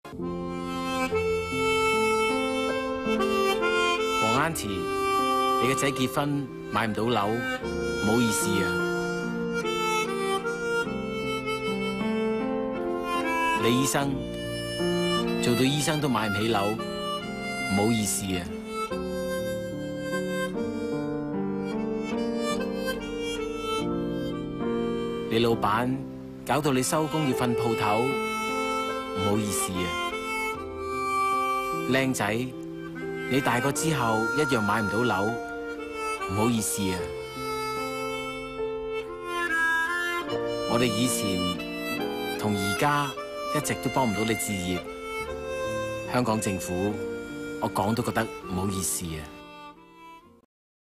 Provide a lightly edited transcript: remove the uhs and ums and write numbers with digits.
黃 Auntie， 你個仔結婚買唔到樓，唔好意思啊。李醫生做到醫生都買唔起樓，唔好意思啊。你老闆搞到你收工要瞓鋪頭，唔好意思啊。靚仔，你大個之後一樣買唔到樓，唔好意思啊。我哋以前同而家一直都幫唔到你置業，香港政府，我講都覺得唔好意思啊。